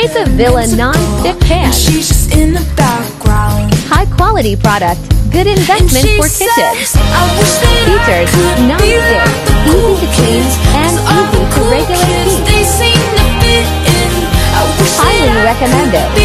KAISAVILLA non-stick pan. She's just in the background. High quality product, good investment for kitchen. Features, non-stick, easy to clean, and easy to regulate heat. Highly recommended.